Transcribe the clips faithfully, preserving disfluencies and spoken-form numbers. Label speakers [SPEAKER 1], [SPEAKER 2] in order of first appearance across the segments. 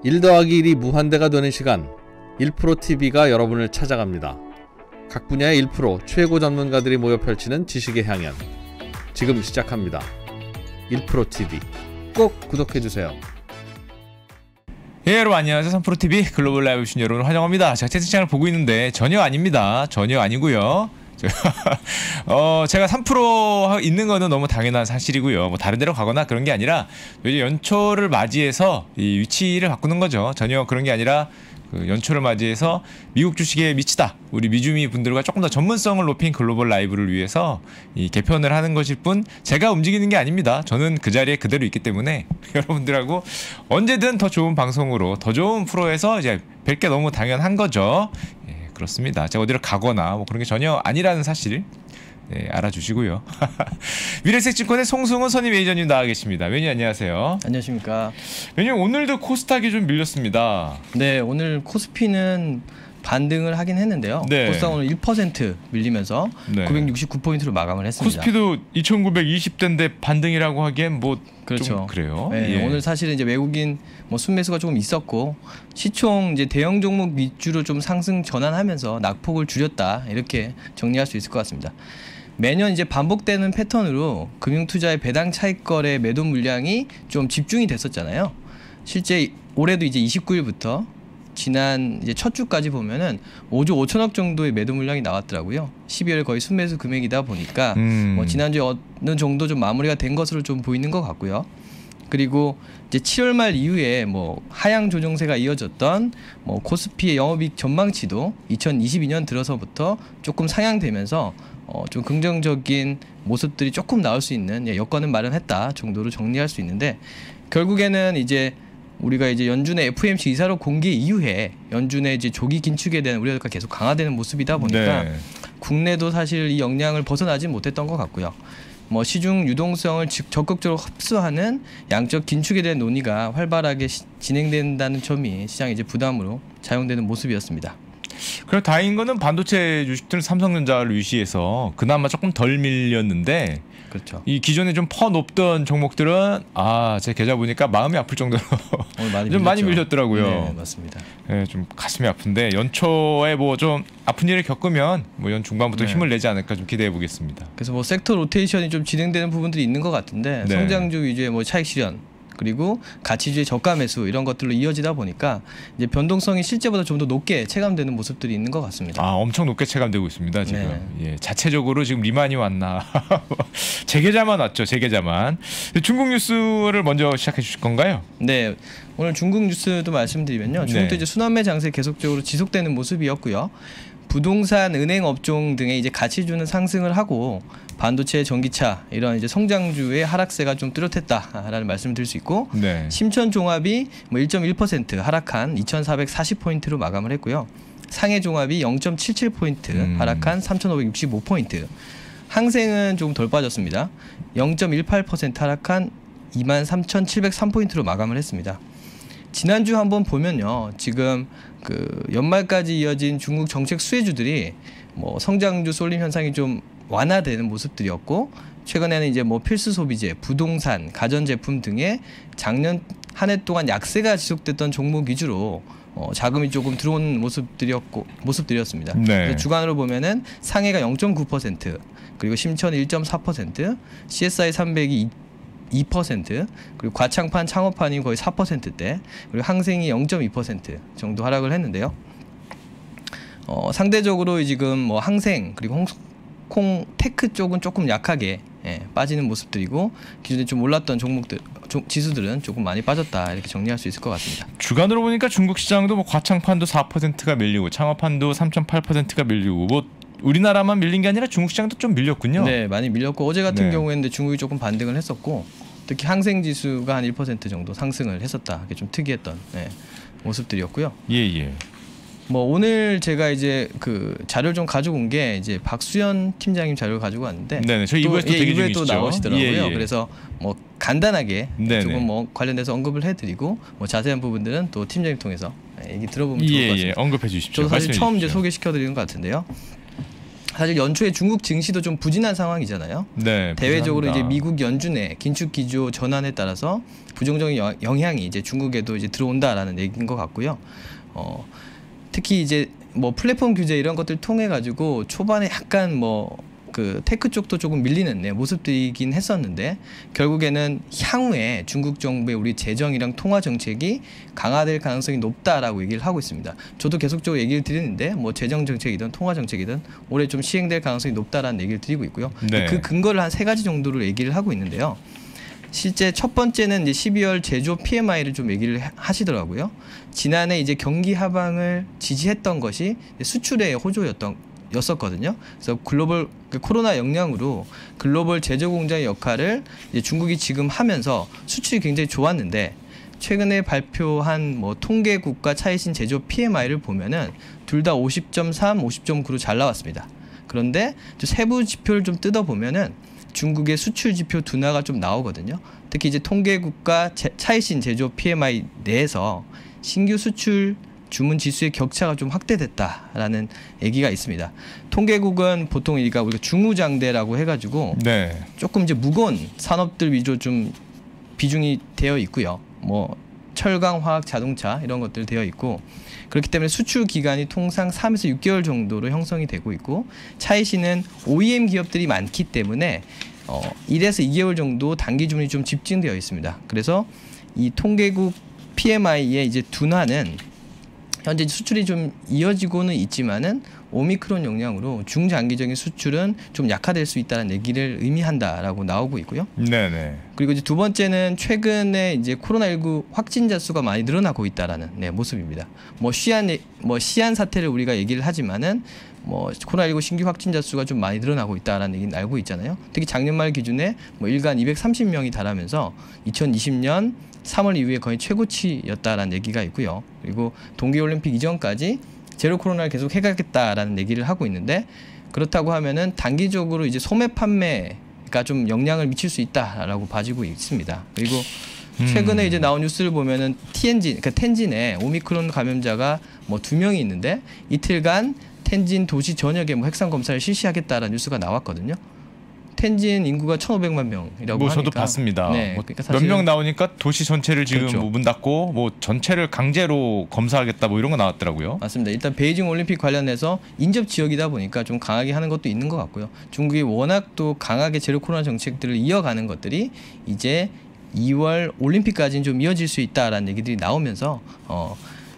[SPEAKER 1] 일 더하기 일이 무한대가 되는 시간, 일 프로 티비가 여러분을 찾아갑니다. 각 분야의 일 프로 최고 전문가들이 모여 펼치는 지식의 향연, 지금 시작합니다. 일 프로 티비 꼭 구독해주세요.
[SPEAKER 2] 예, 여러분 안녕하세요. 삼 프로 티비 글로벌 라이브 신 여러분 환영합니다. 제가 채팅창을 보고 있는데 전혀 아닙니다. 전혀 아니고요. 어, 제가 삼 프로 있는 거는 너무 당연한 사실이고요. 뭐 다른 데로 가거나 그런 게 아니라 요즘 연초를 맞이해서 이 위치를 바꾸는 거죠. 전혀 그런 게 아니라 그 연초를 맞이해서 미국 주식에 미치다, 우리 미주미 분들과 조금 더 전문성을 높인 글로벌 라이브를 위해서 이 개편을 하는 것일 뿐 제가 움직이는 게 아닙니다. 저는 그 자리에 그대로 있기 때문에 여러분들하고 언제든 더 좋은 방송으로 더 좋은 프로에서 이제 뵐 게 너무 당연한 거죠. 예, 그렇습니다. 제가 어디를 가거나 뭐 그런 게 전혀 아니라는 사실 네, 알아주시고요. 미래색증권의 송승훈 선임 매니저님 나와 계십니다. 매니저 안녕하세요.
[SPEAKER 3] 안녕하십니까.
[SPEAKER 2] 매니저 오늘도 코스닥이 좀 밀렸습니다.
[SPEAKER 3] 네, 오늘 코스피는 반등을 하긴 했는데요.
[SPEAKER 2] 네.
[SPEAKER 3] 코스닥 오늘 일 퍼센트 밀리면서
[SPEAKER 2] 네.
[SPEAKER 3] 구백육십구 포인트로 마감을 했습니다.
[SPEAKER 2] 코스피도 이천구백이십 대인데 반등이라고 하기엔 뭐
[SPEAKER 3] 그렇죠.
[SPEAKER 2] 좀 그래요.
[SPEAKER 3] 네,
[SPEAKER 2] 예.
[SPEAKER 3] 오늘 사실은 이제 외국인 뭐 순매수가 조금 있었고 시총 이제 대형 종목 위주로 좀 상승 전환하면서 낙폭을 줄였다, 이렇게 정리할 수 있을 것 같습니다. 매년 이제 반복되는 패턴으로 금융투자의 배당 차익거래 매도 물량이 좀 집중이 됐었잖아요. 실제 올해도 이제 이십구 일부터 지난 이제 첫 주까지 보면은 오조 오천억 정도의 매도 물량이 나왔더라고요. 십이월 거의 순매수 금액이다 보니까
[SPEAKER 2] 음.
[SPEAKER 3] 뭐 지난주에 어느 정도 좀 마무리가 된 것으로 좀 보이는 것 같고요. 그리고 이제 칠월 말 이후에 뭐 하향 조정세가 이어졌던 뭐 코스피의 영업이익 전망치도 이천이십이 년 들어서부터 조금 상향되면서 어 좀 긍정적인 모습들이 조금 나올 수 있는 여건은 마련했다 정도로 정리할 수 있는데, 결국에는 이제 우리가 이제 연준의 에프오엠씨 이사록 공개 이후에 연준의 이제 조기 긴축에 대한 우려가 계속 강화되는 모습이다 보니까
[SPEAKER 2] 네. 국내도
[SPEAKER 3] 사실 이 영향을 벗어나지 못했던 것 같고요. 뭐 시중 유동성을 적극적으로 흡수하는 양적 긴축에 대한 논의가 활발하게 시, 진행된다는 점이 시장의 이제 부담으로 작용되는 모습이었습니다.
[SPEAKER 2] 그래 다행인 거는 반도체 주식들은 삼성전자를 위시해서 그나마 조금 덜 밀렸는데,
[SPEAKER 3] 그렇죠.
[SPEAKER 2] 이 기존에 좀 퍼 높던 종목들은 아, 제 계좌 보니까 마음이 아플 정도로
[SPEAKER 3] 오늘 많이
[SPEAKER 2] 좀 많이
[SPEAKER 3] 밀렸죠.
[SPEAKER 2] 밀렸더라고요.
[SPEAKER 3] 네, 맞습니다.
[SPEAKER 2] 네, 좀 가슴이 아픈데 연초에 뭐 좀 아픈 일을 겪으면 뭐 연 중반부터
[SPEAKER 3] 네.
[SPEAKER 2] 힘을 내지 않을까 좀 기대해 보겠습니다.
[SPEAKER 3] 그래서 뭐 섹터 로테이션이 좀 진행되는 부분들이 있는 것 같은데
[SPEAKER 2] 네.
[SPEAKER 3] 성장주 위주의 뭐 차익 실현, 그리고 가치주의 저가 매수 이런 것들로 이어지다 보니까 이제 변동성이 실제보다 좀 더 높게 체감되는 모습들이 있는 것 같습니다.
[SPEAKER 2] 아, 엄청 높게 체감되고 있습니다 지금.
[SPEAKER 3] 네.
[SPEAKER 2] 예, 자체적으로 지금 리만이 왔나? 제 계좌만 왔죠, 제 계좌만. 중국 뉴스를 먼저 시작해 주실 건가요?
[SPEAKER 3] 네, 오늘 중국 뉴스도 말씀드리면요, 중국도
[SPEAKER 2] 네.
[SPEAKER 3] 이제 순환매 장세 계속적으로 지속되는 모습이었고요. 부동산, 은행 업종 등의 이제 가치주는 상승을 하고 반도체, 전기차 이런 이제 성장주의 하락세가 좀 뚜렷했다라는 말씀을 드릴 수 있고,
[SPEAKER 2] 네.
[SPEAKER 3] 심천 종합이 뭐 일 점 일 퍼센트 하락한 이천사백사십 포인트로 마감을 했고요. 상해 종합이 영 점 칠칠 포인트
[SPEAKER 2] 음.
[SPEAKER 3] 하락한 삼천오백육십오 포인트. 항생은 조금 덜 빠졌습니다. 영 점 일팔 퍼센트 하락한 이만 삼천칠백삼 포인트로 마감을 했습니다. 지난주 한번 보면요, 지금 그 연말까지 이어진 중국 정책 수혜주들이 뭐 성장주 쏠림 현상이 좀 완화되는 모습들이었고, 최근에는 이제 뭐 필수 소비재, 부동산, 가전제품 등의 작년 한 해 동안 약세가 지속됐던 종목 위주로 어, 자금이 조금 들어온 모습들이었고 모습들이었습니다.
[SPEAKER 2] 네.
[SPEAKER 3] 그래서 주간으로 보면은 상해가 영 점 구 퍼센트, 그리고 심천 일 점 사 퍼센트, 씨에스아이 삼백이 이 퍼센트, 그리고 과창판, 창업판이 거의 사 퍼센트대, 그리고 항생이 영 점 이 퍼센트 정도 하락을 했는데요. 어, 상대적으로 지금 뭐 항생 그리고 홍콩 테크 쪽은 조금 약하게 예, 빠지는 모습들이고, 기존에 좀 올랐던 종목들 조, 지수들은 조금 많이 빠졌다, 이렇게 정리할 수 있을 것 같습니다.
[SPEAKER 2] 주간으로 보니까 중국 시장도 뭐 과창판도 사 퍼센트가 밀리고 창업판도 삼 점 팔 퍼센트가 밀리고, 뭐 우리나라만 밀린 게 아니라 중국 시장도 좀 밀렸군요.
[SPEAKER 3] 네, 많이 밀렸고 어제 같은
[SPEAKER 2] 네.
[SPEAKER 3] 경우에는 중국이 조금 반등을 했었고, 특히 항생 지수가 한 일 퍼센트 정도 상승을 했었다. 그게 좀 특이했던 네, 모습들이었고요.
[SPEAKER 2] 예, 예.
[SPEAKER 3] 뭐 오늘 제가 이제 그 자료를 좀 가지고 온 게 이제 박수현 팀장님 자료를 가지고 왔는데,
[SPEAKER 2] 네네, 저희 이 부에서 또
[SPEAKER 3] 예,
[SPEAKER 2] 대기
[SPEAKER 3] 이 부에
[SPEAKER 2] 중이시죠.
[SPEAKER 3] 또 나오시더라고요.
[SPEAKER 2] 예, 예.
[SPEAKER 3] 그래서 뭐 간단하게
[SPEAKER 2] 네네.
[SPEAKER 3] 조금 뭐 관련돼서 언급을 해드리고, 뭐 자세한 부분들은 또 팀장님 통해서 얘기 들어보면 좋을
[SPEAKER 2] 예,
[SPEAKER 3] 것 같습니다.
[SPEAKER 2] 예, 언급해 주십시오.
[SPEAKER 3] 저도 사실
[SPEAKER 2] 말씀해
[SPEAKER 3] 처음 이제
[SPEAKER 2] 주십시오.
[SPEAKER 3] 소개시켜드리는 것 같은데요. 사실 연초에 중국 증시도 좀 부진한 상황이잖아요.
[SPEAKER 2] 네,
[SPEAKER 3] 대외적으로
[SPEAKER 2] 부진합니다.
[SPEAKER 3] 이제 미국 연준의 긴축 기조 전환에 따라서 부정적인 영- 영향이 이제 중국에도 이제 들어온다라는 얘기인 것 같고요. 어, 특히 이제 뭐 플랫폼 규제 이런 것들 통해 가지고 초반에 약간 뭐 그 테크 쪽도 조금 밀리는 네, 모습들이긴 했었는데 결국에는 향후에 중국 정부의 우리 재정이랑 통화 정책이 강화될 가능성이 높다라고 얘기를 하고 있습니다. 저도 계속적으로 얘기를 드리는데 뭐 재정 정책이든 통화 정책이든 올해 좀 시행될 가능성이 높다라는 얘기를 드리고 있고요.
[SPEAKER 2] 네.
[SPEAKER 3] 그 근거를 한 세 가지 정도로 얘기를 하고 있는데요. 실제 첫 번째는 이제 십이월 제조 피엠아이를 좀 얘기를 하- 하시더라고요. 지난해 이제 경기 하방을 지지했던 것이 수출의 호조였던 였었거든요. 그래서 글로벌 그 코로나 영향으로 글로벌 제조 공장의 역할을 이제 중국이 지금 하면서 수출이 굉장히 좋았는데 최근에 발표한 뭐 통계 국가 차이신 제조 피엠아이를 보면은 둘 다 오십 점 삼, 오십 점 구로 잘 나왔습니다. 그런데 또 세부 지표를 좀 뜯어 보면은 중국의 수출 지표 둔화가 좀 나오거든요. 특히 이제 통계 국가 제- 차이신 제조 피엠아이 내에서 신규 수출 주문 지수의 격차가 좀 확대됐다라는 얘기가 있습니다. 통계국은 보통 우리가 우리가 중후장대라고 해가지고
[SPEAKER 2] 네.
[SPEAKER 3] 조금 이제 무거운 산업들 위주로 좀 비중이 되어 있고요. 뭐 철강, 화학, 자동차 이런 것들 되어 있고 그렇기 때문에 수출 기간이 통상 삼에서 육 개월 정도로 형성이 되고 있고 차이신은 오이엠 기업들이 많기 때문에 어, 일에서 이 개월 정도 단기 주문이 좀 집중되어 있습니다. 그래서 이 통계국 피엠아이의 이제 둔화는 현재 수출이 좀 이어지고는 있지만은 오미크론 영향으로 중장기적인 수출은 좀 약화될 수 있다는 얘기를 의미한다라고 나오고 있고요.
[SPEAKER 2] 네네.
[SPEAKER 3] 그리고 이제 두 번째는 최근에 이제 코로나십구 확진자 수가 많이 늘어나고 있다라는 네, 모습입니다. 뭐 시안 뭐 시안 사태를 우리가 얘기를 하지만은 뭐 코로나십구 신규 확진자 수가 좀 많이 늘어나고 있다라는 얘기는 알고 있잖아요. 특히 작년 말 기준에 뭐 일간 이백삼십 명이 달하면서 이천이십 년 삼월 이후에 거의 최고치였다라는 얘기가 있고요. 그리고 동계올림픽 이전까지 제로 코로나를 계속 해가겠다라는 얘기를 하고 있는데 그렇다고 하면은 단기적으로 이제 소매 판매가 좀 영향을 미칠 수 있다라고 봐지고 있습니다. 그리고 최근에
[SPEAKER 2] 음.
[SPEAKER 3] 이제 나온 뉴스를 보면은 티엔진, 그러니까 텐진에 오미크론 감염자가 뭐 두 명이 있는데 이틀간 텐진 도시 전역에 뭐 핵산 검사를 실시하겠다라는 뉴스가 나왔거든요. 텐진 인구가 천오백만 명이라고
[SPEAKER 2] 뭐
[SPEAKER 3] 하니까
[SPEAKER 2] 저도 봤습니다.
[SPEAKER 3] 네,
[SPEAKER 2] 뭐
[SPEAKER 3] 그러니까
[SPEAKER 2] 몇
[SPEAKER 3] 사실은-
[SPEAKER 2] 명 나오니까 도시 전체를 지금
[SPEAKER 3] 그렇죠.
[SPEAKER 2] 뭐문 닫고 뭐 전체를 강제로 검사하겠다 뭐 이런 거 나왔더라고요.
[SPEAKER 3] 맞습니다. 일단 베이징 올림픽 관련해서 인접 지역이다 보니까 좀 강하게 하는 것도 있는 것 같고요. 중국이 워낙 또 강하게 제로 코로나 정책들을 이어가는 것들이 이제 이월 올림픽까지는 좀 이어질 수 있다라는 얘기들이 나오면서 어.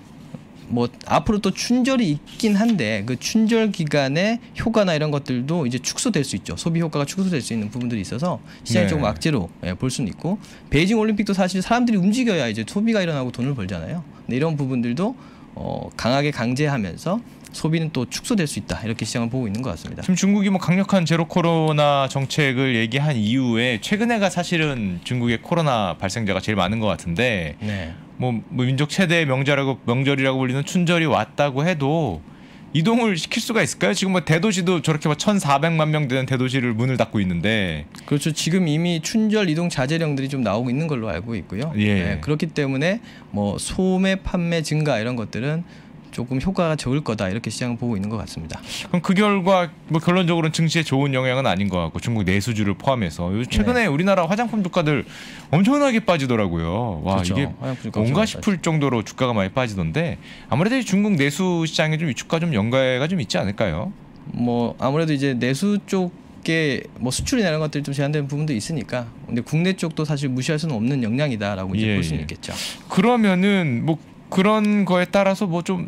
[SPEAKER 3] 뭐 앞으로 또 춘절이 있긴 한데 그 춘절 기간에 효과나 이런 것들도 이제 축소될 수 있죠. 소비 효과가 축소될 수 있는 부분들이 있어서 시장이
[SPEAKER 2] 네.
[SPEAKER 3] 조금 악재로 예, 볼 수는 있고 베이징 올림픽도 사실 사람들이 움직여야 이제 소비가 일어나고 돈을 벌잖아요. 근데 이런 부분들도 어, 강하게 강제하면서 소비는 또 축소될 수 있다 이렇게 시장을 보고 있는 것 같습니다.
[SPEAKER 2] 지금 중국이 뭐 강력한 제로 코로나 정책을 얘기한 이후에 최근에가 사실은 중국의 코로나 발생자가 제일 많은 것 같은데
[SPEAKER 3] 네.
[SPEAKER 2] 뭐, 뭐 민족 최대의 명절이라고 명절이라고 불리는 춘절이 왔다고 해도 이동을 시킬 수가 있을까요? 지금 뭐 대도시도 저렇게 뭐 천사백만 명 되는 대도시를 문을 닫고 있는데
[SPEAKER 3] 그렇죠. 지금 이미 춘절 이동 자제령들이 좀 나오고 있는 걸로 알고 있고요.
[SPEAKER 2] 예.
[SPEAKER 3] 네, 그렇기 때문에 뭐 소매 판매 증가 이런 것들은 조금 효과가 적을 거다 이렇게 시장을 보고 있는 것 같습니다.
[SPEAKER 2] 그럼 그 결과 뭐 결론적으로는 증시에 좋은 영향은 아닌 것 같고 중국 내수주를 포함해서 요즘 최근에
[SPEAKER 3] 네.
[SPEAKER 2] 우리나라 화장품 주가들 엄청나게 빠지더라고요. 와
[SPEAKER 3] 그렇죠.
[SPEAKER 2] 이게
[SPEAKER 3] 화장품 주가
[SPEAKER 2] 뭔가
[SPEAKER 3] 엄청
[SPEAKER 2] 싶을 정도로 주가가 많이 빠지던데 아무래도 이 중국 내수 시장에 좀 위축과 좀 연계가 좀 있지 않을까요?
[SPEAKER 3] 뭐 아무래도 이제 내수 쪽에 뭐 수출이나 이런 것들이 좀 제한되는 부분도 있으니까 근데 국내 쪽도 사실 무시할 수는 없는 영향이다라고 이제
[SPEAKER 2] 예,
[SPEAKER 3] 볼 수는
[SPEAKER 2] 예.
[SPEAKER 3] 있겠죠.
[SPEAKER 2] 그러면은 뭐 그런 거에 따라서 뭐 좀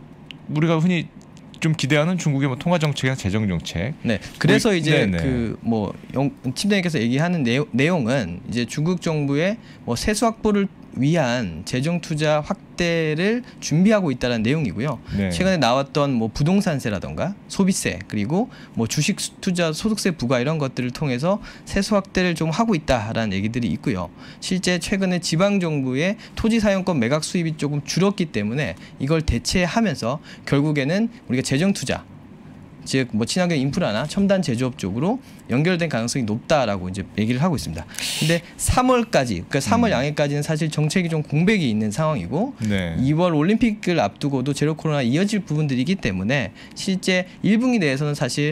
[SPEAKER 2] 우리가 흔히 좀 기대하는 중국의 뭐 통화 정책이나 재정 정책.
[SPEAKER 3] 네, 그래서
[SPEAKER 2] 우리-
[SPEAKER 3] 이제
[SPEAKER 2] 네네.
[SPEAKER 3] 그 뭐 팀장님께서 얘기하는 내용, 내용은 이제 중국 정부의 뭐 세수 확보를 위한 재정 투자 확대를 준비하고 있다는 내용이고요.
[SPEAKER 2] 네.
[SPEAKER 3] 최근에 나왔던 뭐 부동산세라던가 소비세 그리고 뭐 주식 투자 소득세 부과 이런 것들을 통해서 세수 확대를 좀 하고 있다라는 얘기들이 있고요. 실제 최근에 지방 정부의 토지 사용권 매각 수입이 조금 줄었기 때문에 이걸 대체하면서 결국에는 우리가 재정 투자 즉 뭐 친환경 인프라나 첨단 제조업 쪽으로 연결된 가능성이 높다라고 이제 얘기를 하고 있습니다. 근데 삼월까지, 그러니까 삼월
[SPEAKER 2] 음.
[SPEAKER 3] 양해까지는 사실 정책이 좀 공백이 있는 상황이고
[SPEAKER 2] 네.
[SPEAKER 3] 이월 올림픽을 앞두고도 제로 코로나 이어질 부분들이기 때문에 실제 일 분기 내에서는 사실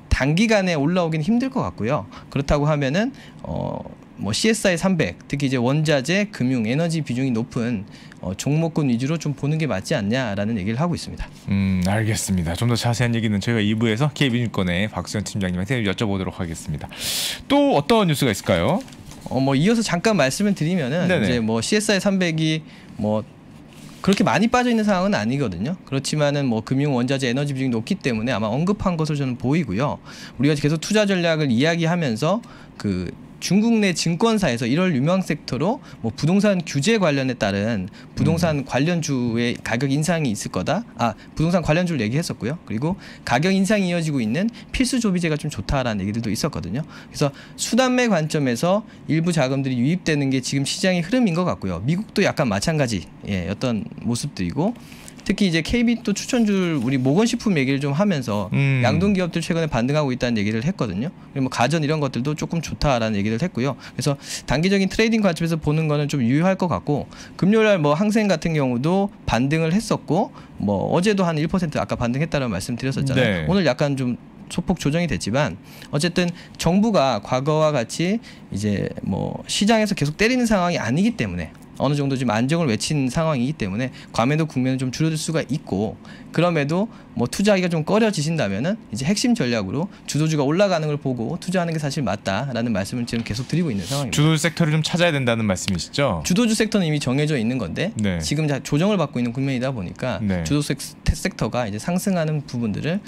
[SPEAKER 3] 단기간에 올라오긴 힘들 것 같고요. 그렇다고 하면은 어 뭐 씨에스아이 삼백, 특히 이제 원자재, 금융, 에너지 비중이 높은 어, 종목군 위주로 좀 보는 게 맞지 않냐라는 얘기를 하고 있습니다.
[SPEAKER 2] 음, 알겠습니다. 좀 더 자세한 얘기는 저희가 이 부에서 케이비증권의 박수현 팀장님한테 여쭤보도록 하겠습니다. 또 어떤 뉴스가 있을까요?
[SPEAKER 3] 어 뭐 이어서 잠깐 말씀을 드리면은
[SPEAKER 2] 네네.
[SPEAKER 3] 이제 뭐 씨에스아이 삼백이 뭐 그렇게 많이 빠져 있는 상황은 아니거든요. 그렇지만은 뭐 금융, 원자재, 에너지 비중이 높기 때문에 아마 언급한 것으로 저는 보이고요. 우리가 계속 투자 전략을 이야기하면서 그 중국 내 증권사에서 일월 유명 섹터로 뭐 부동산 규제 관련에 따른 부동산 음. 관련주의 가격 인상이 있을 거다. 아, 부동산 관련주를 얘기했었고요. 그리고 가격 인상이 이어지고 있는 필수 조비제가 좀 좋다라는 얘기들도 있었거든요. 그래서 수단매 관점에서 일부 자금들이 유입되는 게 지금 시장의 흐름인 것 같고요. 미국도 약간 마찬가지 예, 어떤 모습들이고 특히 이제 케이비도 추천줄 우리 모건식품 얘기를 좀 하면서
[SPEAKER 2] 음.
[SPEAKER 3] 양돈 기업들 최근에 반등하고 있다는 얘기를 했거든요. 그리고 뭐 가전 이런 것들도 조금 좋다라는 얘기를 했고요. 그래서 단기적인 트레이딩 관점에서 보는 거는 좀 유효할 것 같고 금요일날 뭐 항생 같은 경우도 반등을 했었고 뭐 어제도 한 일 퍼센트 아까 반등했다는 말씀드렸었잖아요.
[SPEAKER 2] 네.
[SPEAKER 3] 오늘 약간 좀 소폭 조정이 됐지만 어쨌든 정부가 과거와 같이 이제 뭐 시장에서 계속 때리는 상황이 아니기 때문에 어느 정도 지금 안정을 외친 상황이기 때문에 과매도 국면은 좀 줄어들 수가 있고 그럼에도 뭐 투자하기가 좀 꺼려지신다면은 이제 핵심 전략으로 주도주가 올라가는 걸 보고 투자하는 게 사실 맞다라는 말씀을 지금 계속 드리고 있는 상황입니다.
[SPEAKER 2] 주도주 섹터를 좀 찾아야 된다는 말씀이시죠?
[SPEAKER 3] 주도주 섹터는 이미 정해져 있는 건데
[SPEAKER 2] 네.
[SPEAKER 3] 지금 조정을 받고 있는 국면이다 보니까
[SPEAKER 2] 네.
[SPEAKER 3] 주도주 섹터가 이제 상승하는 부분들을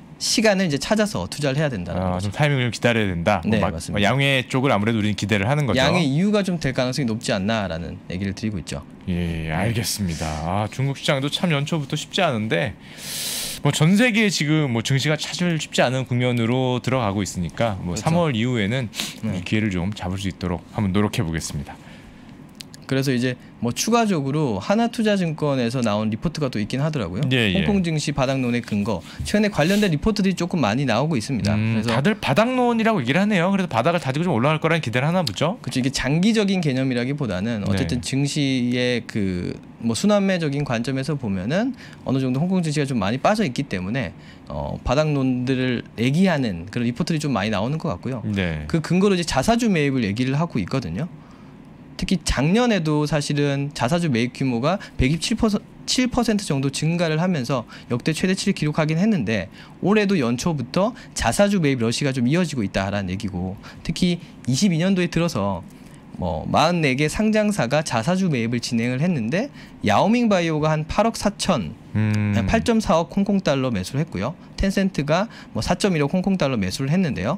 [SPEAKER 3] 시간을 이제 찾아서 투자를 해야 된다는
[SPEAKER 2] 아,
[SPEAKER 3] 거죠.
[SPEAKER 2] 좀 타이밍을 기다려야 된다.
[SPEAKER 3] 네,
[SPEAKER 2] 뭐
[SPEAKER 3] 맞습니다.
[SPEAKER 2] 양회 쪽을 아무래도 우리는 기대를 하는 거죠.
[SPEAKER 3] 양의 이유가 좀 될 가능성이 높지 않나라는 얘기를 드리고 있죠.
[SPEAKER 2] 예, 알겠습니다. 아, 중국 시장도 참 연초부터 쉽지 않은데 뭐 전 세계에 지금 뭐 증시가 사실 쉽지 않은 국면으로 들어가고 있으니까 뭐
[SPEAKER 3] 그렇죠.
[SPEAKER 2] 삼월 이후에는
[SPEAKER 3] 네.
[SPEAKER 2] 이 기회를 좀 잡을 수 있도록 한번 노력해 보겠습니다.
[SPEAKER 3] 그래서 이제 뭐 추가적으로 하나투자증권에서 나온 리포트가 또 있긴 하더라고요.
[SPEAKER 2] 예, 예.
[SPEAKER 3] 홍콩 증시 바닥론의 근거. 최근에 관련된 리포트들이 조금 많이 나오고 있습니다.
[SPEAKER 2] 음,
[SPEAKER 3] 그래서
[SPEAKER 2] 다들 바닥론이라고 얘기를 하네요. 그래서 바닥을 다지고 좀 올라갈 거라는 기대를 하나 보죠.
[SPEAKER 3] 그렇죠. 이게 장기적인 개념이라기보다는 어쨌든
[SPEAKER 2] 네.
[SPEAKER 3] 증시의 그 뭐 순환매적인 관점에서 보면은 어느 정도 홍콩 증시가 좀 많이 빠져 있기 때문에 어, 바닥론들을 얘기하는 그런 리포트들이 좀 많이 나오는 것 같고요.
[SPEAKER 2] 네.
[SPEAKER 3] 그 근거로 이제 자사주 매입을 얘기를 하고 있거든요. 특히 작년에도 사실은 자사주 매입 규모가 백이십칠 퍼센트 정도 증가를 하면서 역대 최대치를 기록하긴 했는데 올해도 연초부터 자사주 매입 러시가 좀 이어지고 있다라는 얘기고 특히 이십이 년도에 들어서 뭐 사십사 개 상장사가 자사주 매입을 진행을 했는데 야오밍 바이오가 한 팔억 사천,
[SPEAKER 2] 음.
[SPEAKER 3] 팔 점 사억 홍콩 달러 매수를 했고요. 텐센트가 뭐 사 점 일억 홍콩 달러 매수를 했는데요.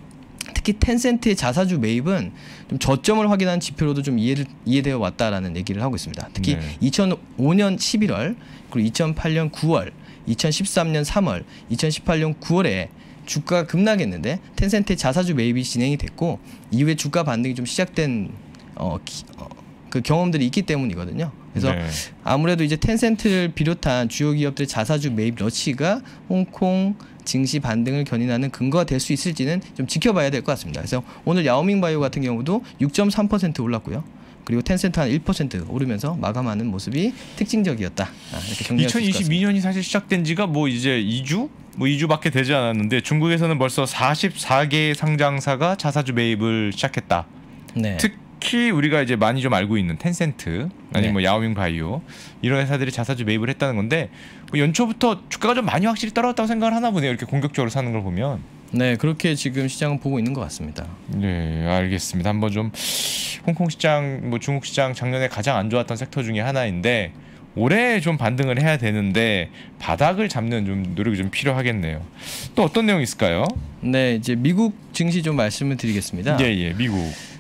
[SPEAKER 3] 특히 텐센트의 자사주 매입은 좀 저점을 확인하는 지표로도 좀 이해를, 이해되어 왔다라는 얘기를 하고 있습니다. 특히
[SPEAKER 2] 네.
[SPEAKER 3] 이천오 년 십일월, 그리고 이천팔 년 구월, 이천십삼 년 삼월, 이천십팔 년 구월에 주가가 급락했는데 텐센트의 자사주 매입이 진행이 됐고 이후에 주가 반등이 좀 시작된 어, 기, 어, 그 경험들이 있기 때문이거든요. 그래서
[SPEAKER 2] 네.
[SPEAKER 3] 아무래도 이제 텐센트를 비롯한 주요 기업들의 자사주 매입 러시가 홍콩 증시 반등을 견인하는 근거가 될 수 있을지는 좀 지켜봐야 될 것 같습니다. 그래서 오늘 야오밍 바이오 같은 경우도 육 점 삼 퍼센트 올랐고요. 그리고 텐센트 한 일 퍼센트 오르면서 마감하는 모습이 특징적이었다. 아, 이렇게 정리할 수 있을 것 같습니다.
[SPEAKER 2] 이천이십이 년이 사실 시작된 지가 뭐 이제 이 주? 뭐 이 주밖에 되지 않았는데 중국에서는 벌써 사십사 개 상장사가 자사주 매입을 시작했다.
[SPEAKER 3] 네.
[SPEAKER 2] 특히 우리가 이제 많이 좀 알고 있는 텐센트 아니면
[SPEAKER 3] 네.
[SPEAKER 2] 뭐 야오밍 바이오 이런 회사들이 자사주 매입을 했다는 건데 뭐 연초부터 주가가 좀 많이 확실히 떨어졌다고 생각을 하나 보네요. 이렇게 공격적으로 사는 걸 보면.
[SPEAKER 3] 네, 그렇게 지금 시장은 보고 있는 것 같습니다.
[SPEAKER 2] 네, 알겠습니다. 한번 좀 홍콩 시장, 뭐 중국 시장 작년에 가장 안 좋았던 섹터 중에 하나인데 올해 좀 반등을 해야 되는데 바닥을 잡는 좀 노력이 좀 필요하겠네요. 또 어떤 내용이 있을까요?
[SPEAKER 3] 네, 이제 미국 증시 좀 말씀을 드리겠습니다.
[SPEAKER 2] 예, 예, 미국.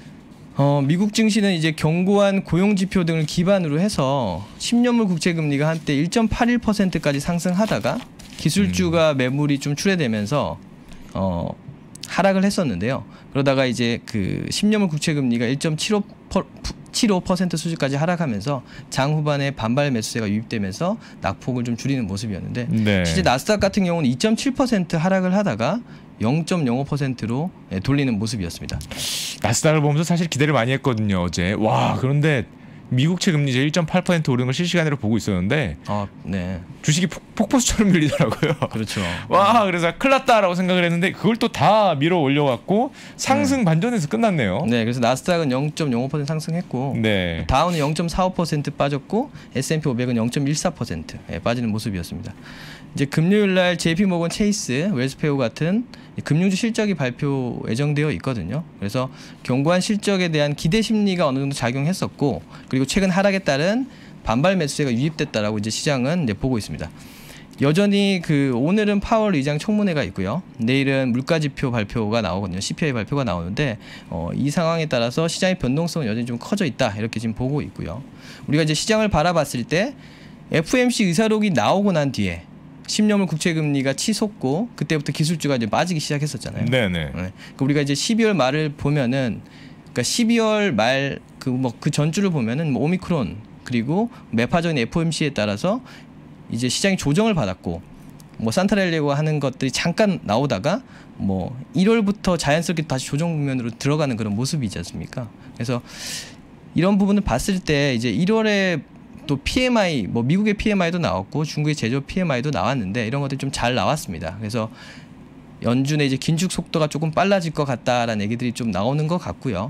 [SPEAKER 3] 어, 미국 증시는 이제 견고한 고용 지표 등을 기반으로 해서 십 년물 국채 금리가 한때 일 점 팔일 퍼센트까지 상승하다가 기술주가 매물이 좀 출회되면서 어, 하락을 했었는데요. 그러다가 이제 그 십 년물 국채 금리가 일 점 칠오 칠십오 퍼센트 수준까지 하락하면서 장 후반에 반발 매수세가 유입되면서 낙폭을 좀 줄이는 모습이었는데
[SPEAKER 2] 네.
[SPEAKER 3] 실제 나스닥 같은 경우는 이 점 칠 퍼센트 하락을 하다가 영 점 영오 퍼센트로 돌리는 모습이었습니다.
[SPEAKER 2] 나스닥을 보면서 사실 기대를 많이 했거든요. 어제. 와, 그런데 미국채 금리 이제 일 점 팔 퍼센트 오르는 걸 실시간으로 보고 있었는데
[SPEAKER 3] 아, 네.
[SPEAKER 2] 주식이 폭, 폭포수처럼 밀리더라고요.
[SPEAKER 3] 그렇죠.
[SPEAKER 2] 와, 그래서 큰일 났다라고 생각을 했는데 그걸 또 다 밀어 올려갖고 상승
[SPEAKER 3] 네.
[SPEAKER 2] 반전에서 끝났네요.
[SPEAKER 3] 네, 그래서 나스닥은 영 점 영오 퍼센트 상승했고
[SPEAKER 2] 네.
[SPEAKER 3] 다우는 영 점 사오 퍼센트 빠졌고 에스 앤 피 오백은 영 점 일사 퍼센트 빠지는 모습이었습니다. 이제 금요일 날 제이피모건 체이스, 웰스페이오 같은 금융주 실적이 발표 예정되어 있거든요. 그래서 견고한 실적에 대한 기대 심리가 어느 정도 작용했었고, 그리고 최근 하락에 따른 반발 매수세가 유입됐다라고 이제 시장은 이제 보고 있습니다. 여전히 그 오늘은 파월 의장 청문회가 있고요. 내일은 물가지표 발표가 나오거든요. 씨피아이 발표가 나오는데 어, 이 상황에 따라서 시장의 변동성은 여전히 좀 커져 있다 이렇게 지금 보고 있고요. 우리가 이제 시장을 바라봤을 때 에프오엠씨 의사록이 나오고 난 뒤에 십 년물 국채금리가 치솟고 그때부터 기술주가 이제 빠지기 시작했었잖아요.
[SPEAKER 2] 네네.
[SPEAKER 3] 네. 그러니까 우리가 이제 십이월 말을 보면은, 그러니까 십이월 말 그 뭐 그 전주를 보면은 뭐 오미크론 그리고 매파적인 에프오엠씨에 따라서 이제 시장이 조정을 받았고, 뭐 산타렐리고 하는 것들이 잠깐 나오다가 뭐 일월부터 자연스럽게 다시 조정 국면으로 들어가는 그런 모습이지 않습니까? 그래서 이런 부분을 봤을 때 이제 일월에 또 피엠아이, 뭐 미국의 피엠아이도 나왔고 중국의 제조업 피엠아이도 나왔는데 이런 것들이 좀 잘 나왔습니다. 그래서 연준의 이제 긴축 속도가 조금 빨라질 것 같다라는 얘기들이 좀 나오는 것 같고요.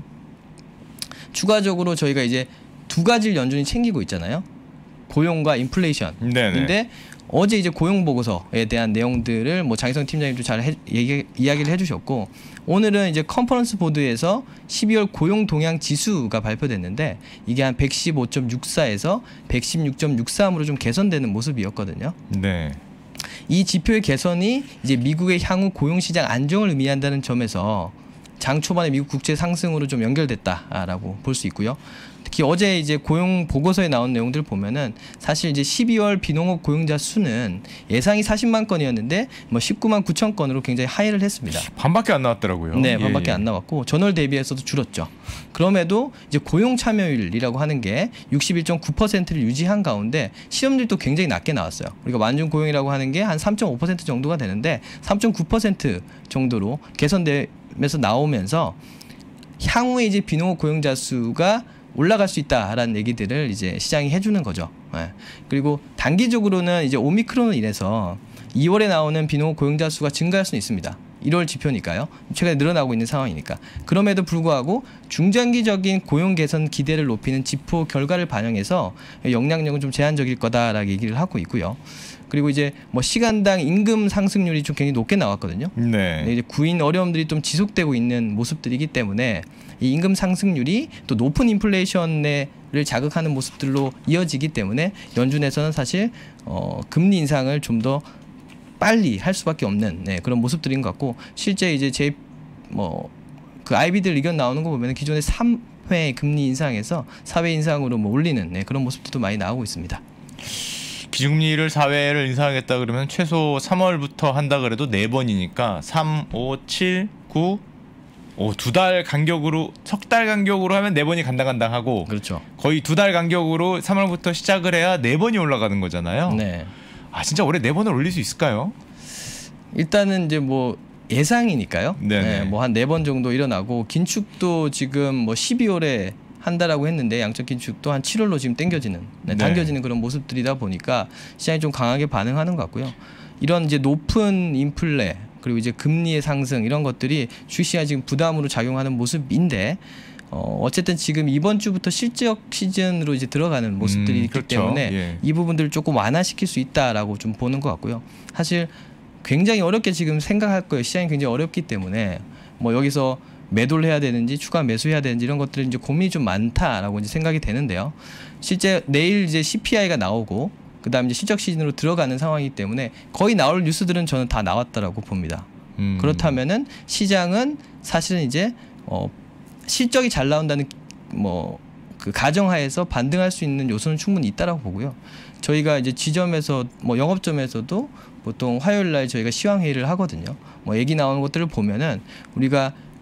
[SPEAKER 3] 추가적으로 저희가 이제 두 가지를 연준이 챙기고 있잖아요. 고용과 인플레이션인데
[SPEAKER 2] 네네.
[SPEAKER 3] 어제 이제 고용 보고서에 대한 내용들을 뭐 장희성 팀장님도 잘 해, 얘기, 이야기를 해주셨고, 오늘은 이제 컨퍼런스 보드에서 십이월 고용 동향 지수가 발표됐는데 이게 한 백십오 점 육사에서 백십육 점 육삼으로 좀 개선되는 모습이었거든요.
[SPEAKER 2] 네.
[SPEAKER 3] 이 지표의 개선이 이제 미국의 향후 고용 시장 안정을 의미한다는 점에서 장 초반에 미국 국채 상승으로 좀 연결됐다라고 볼 수 있고요. 특히 어제 이제 고용 보고서에 나온 내용들을 보면은 사실 이제 십이월 비농업 고용자 수는 예상이 사십만 건이었는데 뭐 십구만 구천 건으로 굉장히 하회를 했습니다.
[SPEAKER 2] 반밖에 안 나왔더라고요.
[SPEAKER 3] 네,
[SPEAKER 2] 예,
[SPEAKER 3] 반밖에
[SPEAKER 2] 예.
[SPEAKER 3] 안 나왔고 전월 대비해서도 줄었죠. 그럼에도 이제 고용 참여율이라고 하는 게 육십일 점 구 퍼센트를 유지한 가운데 실업률도 굉장히 낮게 나왔어요. 우리가 완전 고용이라고 하는 게 한 삼 점 오 퍼센트 정도가 되는데 삼 점 구 퍼센트 정도로 개선되면서 나오면서 향후에 이제 비농업 고용자 수가 올라갈 수 있다라는 얘기들을 이제 시장이 해주는 거죠. 예. 그리고 단기적으로는 이제 오미크론으로 인해서 이월에 나오는 비농업 고용자 수가 증가할 수는 있습니다. 일월 지표니까요. 최근에 늘어나고 있는 상황이니까. 그럼에도 불구하고 중장기적인 고용 개선 기대를 높이는 지표 결과를 반영해서 영향력은 좀 제한적일 거다라고 얘기를 하고 있고요. 그리고 이제 뭐 시간당 임금 상승률이 좀 굉장히 높게 나왔거든요.
[SPEAKER 2] 네.
[SPEAKER 3] 이제 구인 어려움들이 좀 지속되고 있는 모습들이기 때문에 이 임금 상승률이 또 높은 인플레이션을 자극하는 모습들로 이어지기 때문에 연준에서는 사실 어, 금리 인상을 좀 더 빨리 할 수밖에 없는 네, 그런 모습들인 것 같고, 실제 이제 제 뭐 그 아이비들 의견 나오는 거 보면 기존에 삼 회 금리 인상에서 사 회 인상으로 뭐 올리는 네, 그런 모습들도 많이 나오고 있습니다.
[SPEAKER 2] 기준금리를 사 회를 인상하겠다 그러면 최소 삼월부터 한다 그래도 네 번이니까 삼, 오, 칠, 구, 오, 두 달 간격으로, 석 달 간격으로 하면 네 번이 간당간당하고,
[SPEAKER 3] 그렇죠.
[SPEAKER 2] 거의 두 달 간격으로 삼월부터 시작을 해야 네 번이 올라가는 거잖아요.
[SPEAKER 3] 네.
[SPEAKER 2] 아, 진짜 올해 네 번을 올릴 수 있을까요?
[SPEAKER 3] 일단은 이제 뭐 예상이니까요.
[SPEAKER 2] 네네.
[SPEAKER 3] 네, 뭐 한 네 번 정도 일어나고, 긴축도 지금 뭐 십이월에 한다라고 했는데 양적 긴축도 한 칠월로 지금 당겨지는, 네, 당겨지는 그런 모습들이다 보니까 시장이 좀 강하게 반응하는 것 같고요. 이런 이제 높은 인플레 그리고 이제 금리의 상승 이런 것들이 주식시장에 지금 부담으로 작용하는 모습인데, 어, 어쨌든 지금 이번 주부터 실적 시즌으로 이제 들어가는 모습들이
[SPEAKER 2] 음,
[SPEAKER 3] 있기
[SPEAKER 2] 그렇죠.
[SPEAKER 3] 때문에
[SPEAKER 2] 예.
[SPEAKER 3] 이 부분들을 조금 완화시킬 수 있다라고 좀 보는 것 같고요. 사실 굉장히 어렵게 지금 생각할 거예요. 시장이 굉장히 어렵기 때문에 뭐 여기서 매도를 해야 되는지 추가 매수해야 되는지 이런 것들은 이제 고민이 좀 많다라고 이제 생각이 되는데요. 실제 내일 이제 씨피아이가 나오고 그다음 이제 실적 시즌으로 들어가는 상황이기 때문에 거의 나올 뉴스들은 저는 다 나왔다라고 봅니다.
[SPEAKER 2] 음.
[SPEAKER 3] 그렇다면은 시장은 사실은 이제 어 실적이 잘 나온다는 뭐 그 가정하에서 반등할 수 있는 요소는 충분히 있다라고 보고요. 저희가 이제 지점에서 뭐 영업점에서도 보통 화요일 날 저희가 시황 회의를 하거든요. 뭐 얘기 나오는 것들을 보면은 우리가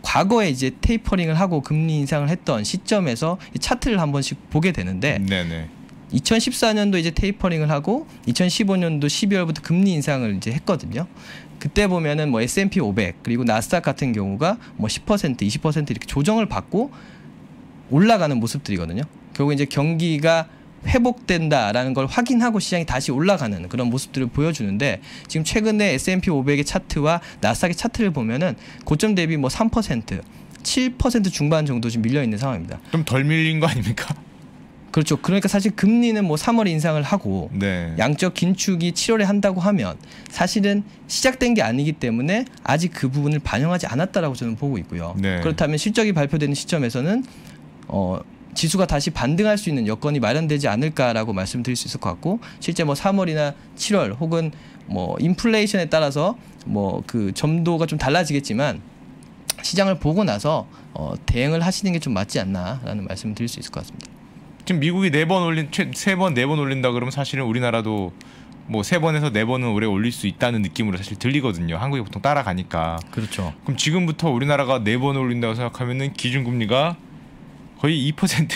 [SPEAKER 3] 과거에 이제 테이퍼링을 하고 금리 인상을 했던 시점에서 차트를 한 번씩 보게 되는데
[SPEAKER 2] 네네.
[SPEAKER 3] 이천십사 년도 이제 테이퍼링을 하고 이천십오 년도 십이월부터 금리 인상을 이제 했거든요. 그때 보면은 뭐 에스 앤 피 오백 그리고 나스닥 같은 경우가 뭐 십 퍼센트, 이십 퍼센트 이렇게 조정을 받고 올라가는 모습들이거든요. 결국 이제 경기가 회복된다라는 걸 확인하고 시장이 다시 올라가는 그런 모습들을 보여주는데 지금 최근에 에스 앤 피 오백의 차트와 나스닥의 차트를 보면은 고점 대비 뭐 삼 퍼센트, 칠 퍼센트 중반 정도 지금 밀려 있는 상황입니다.
[SPEAKER 2] 좀 덜 밀린 거 아닙니까?
[SPEAKER 3] 그렇죠. 그러니까 사실 금리는 뭐 삼월에 인상을 하고
[SPEAKER 2] 네.
[SPEAKER 3] 양적 긴축이 칠월에 한다고 하면 사실은 시작된 게 아니기 때문에 아직 그 부분을 반영하지 않았다라고 저는 보고 있고요.
[SPEAKER 2] 네.
[SPEAKER 3] 그렇다면 실적이 발표되는 시점에서는 어, 지수가 다시 반등할 수 있는 여건이 마련되지 않을까라고 말씀드릴 수 있을 것 같고 실제 뭐 삼월이나 칠월 혹은 뭐 인플레이션에 따라서 뭐 그 점도가 좀 달라지겠지만 시장을 보고 나서 어, 대응을 하시는 게 좀 맞지 않나라는 말씀을 드릴 수 있을 것 같습니다.
[SPEAKER 2] 지금 미국이 네 번 올린 세 번 네 번 올린다 그러면 사실은 우리나라도 뭐 세 번에서 네 번은 올해 올릴 수 있다는 느낌으로 사실 들리거든요. 한국이 보통 따라가니까.
[SPEAKER 3] 그렇죠.
[SPEAKER 2] 그럼 지금부터 우리나라가 네 번 올린다고 생각하면은 기준금리가 거의 이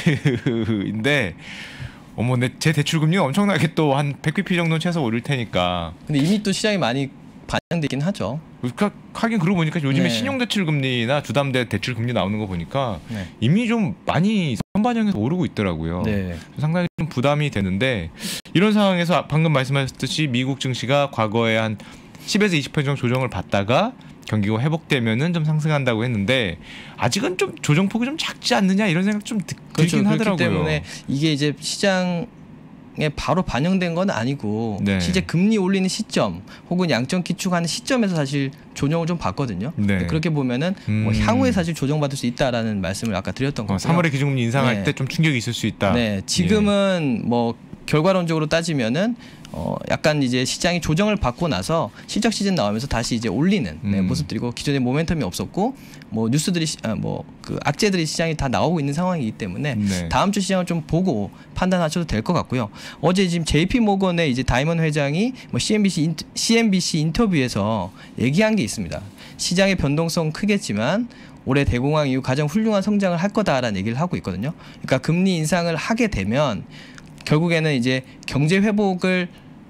[SPEAKER 2] 퍼센트인데 어머 내 제 대출 금리가 엄청나게 또 한 백 비피 정도는 최소 오를 테니까.
[SPEAKER 3] 근데 이미 또 시장이 많이 반영되긴 하죠.
[SPEAKER 2] 그러니까 하긴 그러고 보니까 요즘에
[SPEAKER 3] 네.
[SPEAKER 2] 신용대출 금리나 주담대 대출 금리 나오는 거 보니까
[SPEAKER 3] 네.
[SPEAKER 2] 이미 좀 많이 선반영해서 오르고 있더라고요.
[SPEAKER 3] 네.
[SPEAKER 2] 상당히 좀 부담이 되는데 이런 상황에서 방금 말씀하셨듯이 미국 증시가 과거에 한 십에서 이십 퍼센트 정도 조정을 받다가 경기가 회복되면은 좀 상승한다고 했는데 아직은 좀 조정폭이 좀 작지 않느냐 이런 생각 좀 드,
[SPEAKER 3] 그렇죠.
[SPEAKER 2] 들긴
[SPEAKER 3] 그렇기
[SPEAKER 2] 하더라고요.
[SPEAKER 3] 때문에 이게 이제 시장에 바로 반영된 건 아니고
[SPEAKER 2] 네.
[SPEAKER 3] 실제 금리 올리는 시점 혹은 양적 기축하는 시점에서 사실 조정을 좀 받거든요.
[SPEAKER 2] 네.
[SPEAKER 3] 그렇게 보면은
[SPEAKER 2] 음.
[SPEAKER 3] 뭐 향후에 사실 조정받을 수 있다라는 말씀을 아까 드렸던 거고요.
[SPEAKER 2] 어, 삼월에 기준금리 인상할
[SPEAKER 3] 네.
[SPEAKER 2] 때 좀 충격이 있을 수 있다.
[SPEAKER 3] 네, 지금은 예. 뭐 결과론적으로 따지면은 어 약간 이제 시장이 조정을 받고 나서 실적 시즌 나오면서 다시 이제 올리는 네,
[SPEAKER 2] 음.
[SPEAKER 3] 모습들이고 기존에 모멘텀이 없었고 뭐 뉴스들이 아, 뭐 그 악재들이 시장이 다 나오고 있는 상황이기 때문에
[SPEAKER 2] 네.
[SPEAKER 3] 다음 주 시장을 좀 보고 판단하셔도 될 것 같고요. 어제 지금 제이피 모건의 이제 다이먼 회장이 뭐 씨엔비씨 인, 씨엔비씨 인터뷰에서 얘기한 게 있습니다. 시장의 변동성 크겠지만 올해 대공황 이후 가장 훌륭한 성장을 할 거다라는 얘기를 하고 있거든요. 그러니까 금리 인상을 하게 되면 결국에는 이제 경제 회복을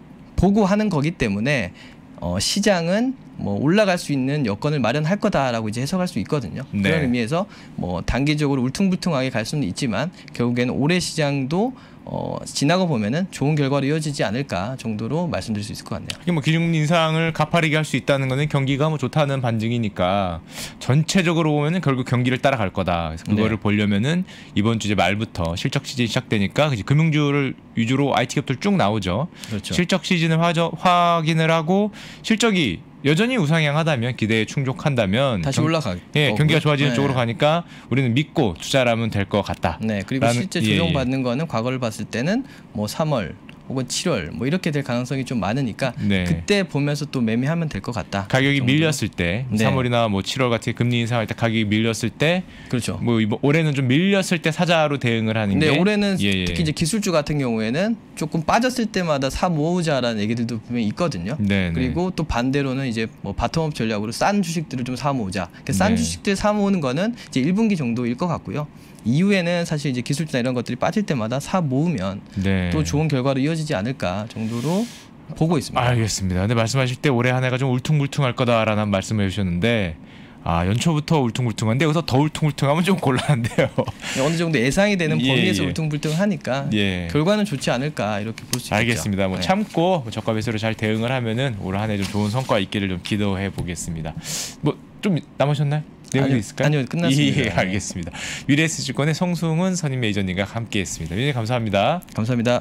[SPEAKER 3] 보고 하는 거기 때문에 어, 시장은 뭐 올라갈 수 있는 여건을 마련할 거다라고 이제 해석할 수 있거든요.
[SPEAKER 2] 네.
[SPEAKER 3] 그런 의미에서 뭐 단기적으로 울퉁불퉁하게 갈 수는 있지만 결국에는 올해 시장도 어, 지나고 보면은 좋은 결과로 이어지지 않을까 정도로 말씀드릴 수 있을 것 같네요.
[SPEAKER 2] 이게 뭐 기준금리 인상을 가파르게 할 수 있다는 거는 경기가 뭐 좋다는 반증이니까 전체적으로 보면은 결국 경기를 따라갈 거다. 그래서 그거를
[SPEAKER 3] 네.
[SPEAKER 2] 보려면은 이번 주 이제 말부터 실적 시즌이 시작되니까 그치, 금융주를 위주로 아이티 기업들 쭉 나오죠.
[SPEAKER 3] 그렇죠.
[SPEAKER 2] 실적 시즌을 화저, 확인을 하고 실적이 여전히 우상향하다면 기대에 충족한다면
[SPEAKER 3] 다시
[SPEAKER 2] 경,
[SPEAKER 3] 올라가.
[SPEAKER 2] 예, 경기가 좋아지는
[SPEAKER 3] 네.
[SPEAKER 2] 쪽으로 가니까 우리는 믿고 투자를 하면 될 것 같다.
[SPEAKER 3] 네, 그리고
[SPEAKER 2] 라는,
[SPEAKER 3] 실제
[SPEAKER 2] 예,
[SPEAKER 3] 조정받는 거는 과거를 봤을 때는 뭐 삼월 혹은 칠월 뭐 이렇게 될 가능성이 좀 많으니까
[SPEAKER 2] 네.
[SPEAKER 3] 그때 보면서 또 매매하면 될 것 같다.
[SPEAKER 2] 가격이
[SPEAKER 3] 정도로.
[SPEAKER 2] 밀렸을 때
[SPEAKER 3] 네.
[SPEAKER 2] 삼월이나 뭐 칠월 같은 금리 인상할 때 가격이 밀렸을 때
[SPEAKER 3] 그렇죠.
[SPEAKER 2] 뭐 이번 올해는 좀 밀렸을 때 사자로 대응을 하는
[SPEAKER 3] 근데
[SPEAKER 2] 게
[SPEAKER 3] 올해는
[SPEAKER 2] 예, 예.
[SPEAKER 3] 특히 이제 기술주 같은 경우에는 조금 빠졌을 때마다 사 모으자라는 얘기들도 분명히 있거든요.
[SPEAKER 2] 네,
[SPEAKER 3] 그리고 또 반대로는 이제 뭐 바텀업 전략으로 싼 주식들을 좀 사 모으자. 그러니까 싼
[SPEAKER 2] 네.
[SPEAKER 3] 주식들 사 모으는 거는 이제 일 분기 정도일 것 같고요. 이후에는 사실 이제 기술주나 이런 것들이 빠질 때마다 사 모으면
[SPEAKER 2] 네.
[SPEAKER 3] 또 좋은 결과로 이어지지 않을까 정도로 보고 있습니다.
[SPEAKER 2] 알겠습니다. 근데 말씀하실 때 올해 한 해가 좀 울퉁불퉁할 거다라는 말씀을 해주셨는데 아 연초부터 울퉁불퉁한데 여기서 더 울퉁불퉁하면 좀 곤란한데요.
[SPEAKER 3] 어느 정도 예상이 되는
[SPEAKER 2] 예,
[SPEAKER 3] 범위에서
[SPEAKER 2] 예.
[SPEAKER 3] 울퉁불퉁하니까
[SPEAKER 2] 예.
[SPEAKER 3] 결과는 좋지 않을까 이렇게 볼 수 있겠죠.
[SPEAKER 2] 알겠습니다. 뭐
[SPEAKER 3] 네.
[SPEAKER 2] 참고 저가 매수로 잘 대응을 하면은 올 한 해 좀 좋은 성과 있기를 좀 기도해 보겠습니다. 뭐 좀 남으셨나요? 내용이
[SPEAKER 3] 아니요,
[SPEAKER 2] 있을까요?
[SPEAKER 3] 아니요, 끝났습니다.
[SPEAKER 2] 예, 알겠습니다. 미래에셋증권의 성승훈 선임 매니저님과 함께했습니다. 매니저님 감사합니다.
[SPEAKER 3] 감사합니다.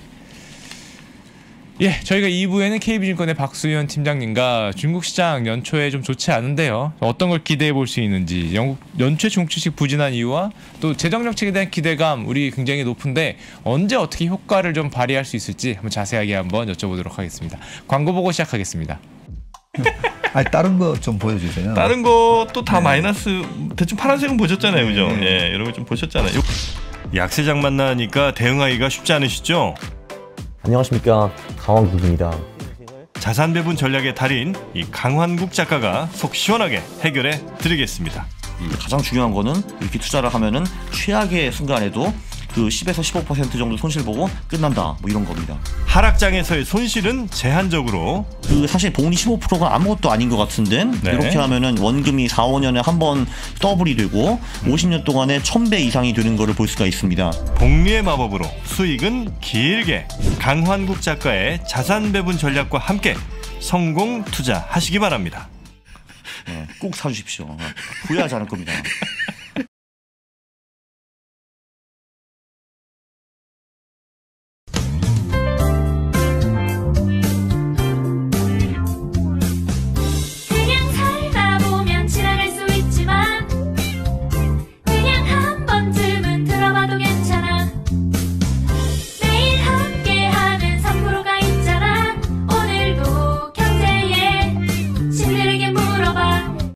[SPEAKER 2] 예, 저희가 이 부에는 케이비증권의 박수현 팀장님과 중국 시장 연초에 좀 좋지 않은데요. 어떤 걸 기대해 볼 수 있는지, 영국 연초에 중국 주식 부진한 이유와 또 재정 정책에 대한 기대감 우리 굉장히 높은데 언제 어떻게 효과를 좀 발휘할 수 있을지 한번 자세하게 한번 여쭤보도록 하겠습니다. 광고 보고 시작하겠습니다.
[SPEAKER 4] 아니 다른 거 좀 보여주세요.
[SPEAKER 5] 다른 것도 다
[SPEAKER 4] 네.
[SPEAKER 5] 마이너스. 대충 파란색은 보셨잖아요, 그죠?
[SPEAKER 4] 네.
[SPEAKER 5] 예, 여러분 좀 보셨잖아요. 요- 약세장 만나니까 대응하기가 쉽지 않으시죠?
[SPEAKER 6] 안녕하십니까, 강원국입니다.
[SPEAKER 5] 자산 배분 전략의 달인 이 강환국 작가가 속 시원하게 해결해 드리겠습니다.
[SPEAKER 7] 가장 중요한 거는 이렇게 투자를 하면은 최악의 순간에도 그 십에서 십오 퍼센트 정도 손실 보고 끝난다 뭐 이런 겁니다.
[SPEAKER 5] 하락장에서의 손실은 제한적으로
[SPEAKER 7] 그 사실 복리 십오 퍼센트가 아무것도 아닌 것 같은데
[SPEAKER 5] 네.
[SPEAKER 7] 이렇게 하면은 원금이 사, 오 년에 한 번 더블이 되고 음. 오십 년 동안에 천 배 이상이 되는 거를 볼 수가 있습니다.
[SPEAKER 5] 복리의 마법으로 수익은 길게. 강환국 작가의 자산 배분 전략과 함께 성공 투자하시기 바랍니다.
[SPEAKER 7] 네, 꼭 사주십시오. 후회하지 않을 겁니다.